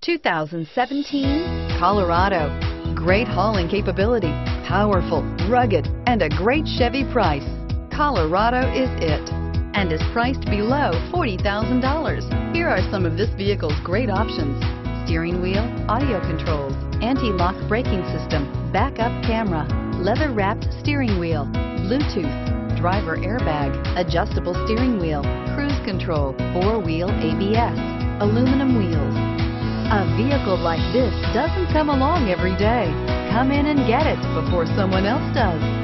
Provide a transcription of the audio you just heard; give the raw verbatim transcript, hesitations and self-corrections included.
two thousand seventeen Colorado. Great hauling capability, powerful, rugged, and a great Chevy price. Colorado is it, and is priced below forty thousand dollars. Here are some of this vehicle's great options: steering wheel audio controls, anti-lock braking system, backup camera, leather-wrapped steering wheel, Bluetooth, driver airbag, adjustable steering wheel, cruise control, four-wheel A B S, aluminum wheels. A vehicle like this doesn't come along every day. Come in and get it before someone else does.